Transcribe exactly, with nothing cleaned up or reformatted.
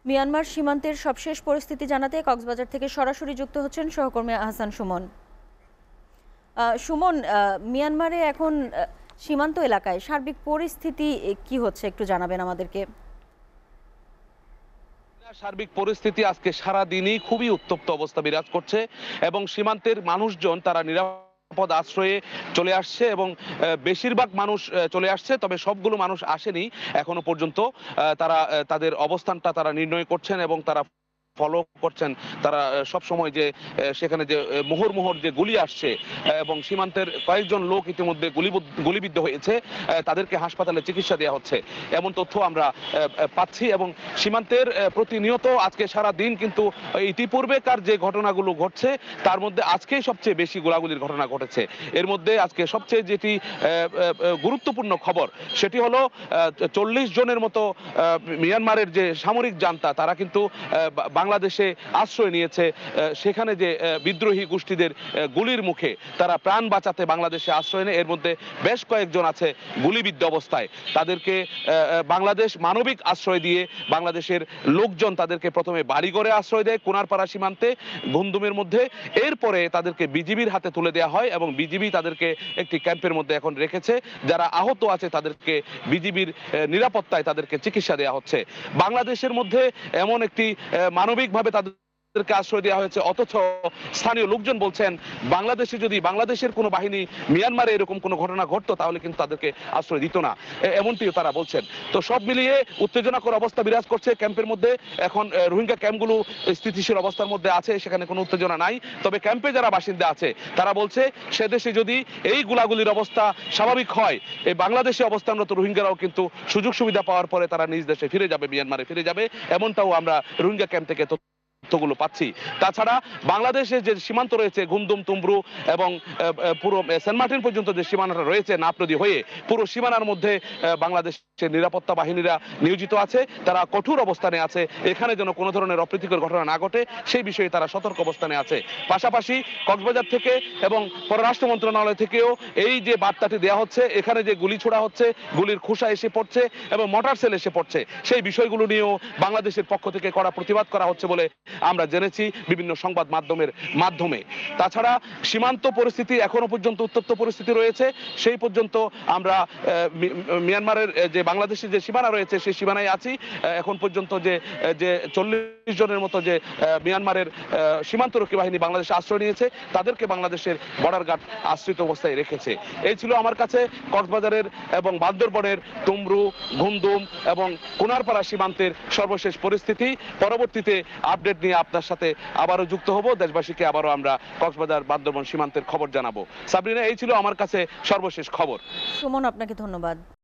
Myanmar সীমান্তের সবশেষ পরিস্থিতি জানাতে কক্সবাজার থেকে সরাসরি যুক্ত হচ্ছেন সহকর্মী আহসান সুমন। সুমন, মিয়ানমারে এখন সীমান্ত এলাকায় সার্বিক পরিস্থিতি কি হচ্ছে একটু জানাবেন আমাদেরকে। সার্বিক পরিস্থিতি আজকে সারা দিনই খুবই উত্তপ্ত অবস্থা বিরাজ করছে এবং সীমান্তের মানুষজন তারা নিরাপদ আশ্রয়ে চলে আসছে এবং বেশিরভাগ মানুষ চলে আসছে, তবে সবগুলো মানুষ আসেনি এখনো পর্যন্ত। তারা তাদের অবস্থানটা তারা নির্ণয় করছেন এবং তারা ফলো করছেন। তারা সব সময় যে সেখানে যে মোহর মোহর যে গুলি আসছে এবং সীমান্তের কয়েকজন লোক ইতিমধ্যে গুলিবিদ্ধ হয়েছে, তাদেরকে হাসপাতালে চিকিৎসা দেওয়া হচ্ছে এমন তথ্য আমরা পাচ্ছি। এবং সীমান্তের প্রতিনিয়ত আজকে সারা দিন কিন্তু ইতিপূর্বেকার যে ঘটনাগুলো ঘটছে তার মধ্যে আজকেই সবচেয়ে বেশি গোলাগুলির ঘটনা ঘটেছে। এর মধ্যে আজকে সবচেয়ে যেটি গুরুত্বপূর্ণ খবর সেটি হলো চল্লিশ জনের মতো মিয়ানমারের যে সামরিক জান্তা তারা কিন্তু বাংলাদেশে আশ্রয় নিয়েছে। সেখানে যে বিদ্রোহী গোষ্ঠীদের গুলির মুখে তারা প্রাণ বাঁচাতে বাংলাদেশে আশ্রয় নেয়। এর মধ্যে বেশ কয়েকজন আছে গুলিবিদ্ধ অবস্থায়। তাদেরকে বাংলাদেশ মানবিক আশ্রয় দিয়ে বাংলাদেশের লোকজন তাদেরকে প্রথমে বাড়িঘরে আশ্রয় দেয় কোনারপাড়া সীমান্তে ঘুমদুমের মধ্যে। এরপরে তাদেরকে বিজিবির হাতে তুলে দেওয়া হয় এবং বিজিবি তাদেরকে একটি ক্যাম্পের মধ্যে এখন রেখেছে। যারা আহত আছে তাদেরকে বিজিবির নিরাপত্তায় তাদেরকে চিকিৎসা দেওয়া হচ্ছে। বাংলাদেশের মধ্যে এমন একটি মানবিকভাবে তাদেরকে আশ্রয় দেওয়া হয়েছে, অথচ স্থানীয় লোকজন বলছেন বাংলাদেশে যদি বাংলাদেশের কোনো বাহিনী মিয়ানমারে এরকম কোনো ঘটনা ঘটতো তাহলে কিন্তু তাদেরকে আশ্রয় দিত না, এমনটিও তারা বলছেন। তো সব মিলিয়ে উত্তেজনাকর অবস্থা বিরাজ করছে ক্যাম্পের মধ্যে। এখন রোহিঙ্গা ক্যাম্পগুলো স্থিতিশীল অবস্থার মধ্যে আছে, সেখানে কোনো উত্তেজনা নাই। তবে ক্যাম্পে যারা বাসিন্দা আছে তারা বলছে সে দেশে যদি এই গুলাগুলির অবস্থা স্বাভাবিক হয়, এই বাংলাদেশে অবস্থানরত রোহিঙ্গারাও কিন্তু সুযোগ সুবিধা পাওয়ার পরে তারা নিজ দেশে ফিরে যাবে, মিয়ানমারে ফিরে যাবে, এমনটাও আমরা রোহিঙ্গা ক্যাম্প থেকে তথ্যগুলো পাচ্ছি। তাছাড়া বাংলাদেশের যে সীমান্ত রয়েছে ঘুমদুম, তুমব্রু এবং পুরো সেন্ট মার্টিন পর্যন্ত যে সীমানাটা রয়েছে নাপনদী হয়ে, পুরো সীমানার মধ্যে বাংলাদেশের নিরাপত্তা বাহিনীরা নিয়োজিত আছে। তারা কঠোর অবস্থানে আছে, এখানে যেন কোনো ধরনের অপ্রীতিকর ঘটনা না ঘটে সেই বিষয়ে তারা সতর্ক অবস্থানে আছে। পাশাপাশি কক্সবাজার থেকে এবং পররাষ্ট্র মন্ত্রণালয় থেকেও এই যে বার্তাটি দেওয়া হচ্ছে, এখানে যে গুলি ছোড়া হচ্ছে, গুলির খোসা এসে পড়ছে এবং মোটর সেল এসে পড়ছে, সেই বিষয়গুলো নিয়েও বাংলাদেশের পক্ষ থেকে কড়া প্রতিবাদ করা হচ্ছে বলে আমরা জেনেছি বিভিন্ন সংবাদ মাধ্যমের মাধ্যমে। তাছাড়া সীমান্ত পরিস্থিতি এখনো পর্যন্ত উত্তপ্ত পরিস্থিতি রয়েছে। সেই পর্যন্ত আমরা মিয়ানমারের যে বাংলাদেশের যে সীমানা রয়েছে সেই সীমানায় আছি। এখন পর্যন্ত যে যে চল্লিশ জনের মতো যে মিয়ানমারের সীমান্তরক্ষী বাহিনী বাংলাদেশে আশ্রয় নিয়েছে তাদেরকে বাংলাদেশের বর্ডার গার্ড আশ্রিত অবস্থায় রেখেছে। এই ছিল আমার কাছে কক্সবাজারের এবং বান্দরবনের তুমব্রু, ঘুমদুম এবং কোনারপাড়া সীমান্তের সর্বশেষ পরিস্থিতি। পরবর্তীতে আপডেট নিয়ে আপনার সাথে আবারও যুক্ত হব, দেশবাসীকে আবারও আমরা কক্সবাজার বান্দরবন সীমান্তের খবর জানাবো। সাবরিনা, এই ছিল আমার কাছে সর্বশেষ খবর। সুমন, আপনাকে ধন্যবাদ।